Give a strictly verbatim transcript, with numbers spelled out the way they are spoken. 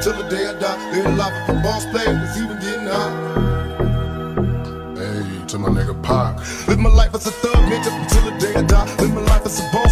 till the day I die. Live a life of a boss player, was even getting high. Hey, to my nigga Pop. Live my life as a thug nigga until the day I die. Live my life as a boss